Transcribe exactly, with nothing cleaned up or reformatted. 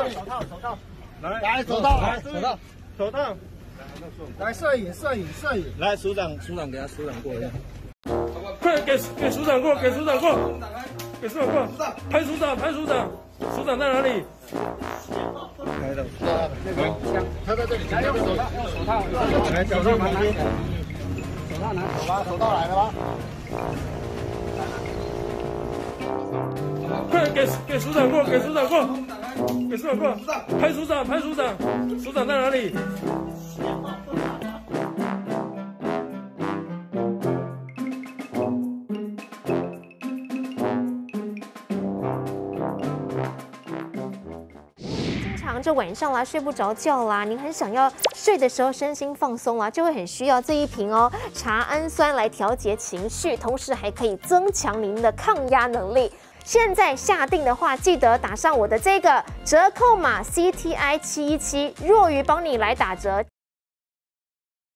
手套，手套， 来， 来，手套， 来，手套，手套。 来，摄影，摄影，摄影。 来，署长，署长给他署长过一下。 快给给署长过，给署长过，给署长过，拍署长，拍署长，署长在哪里？ 开的。 那个枪，他在这里，来用手套，用手套， 来，手套旁边。 手套拿好吧，手套来了吧？ 快给给署长过，给署长过，给署长过，拍署长，拍署长，署长在哪里？ 这晚上啦睡不着觉啦，你很想要睡的时候身心放松啦，就会很需要这一瓶哦茶氨酸来调节情绪，同时还可以增强您的抗压能力。现在下定的话，记得打上我的这个折扣码 C T I 七一七，若愚帮你来打折。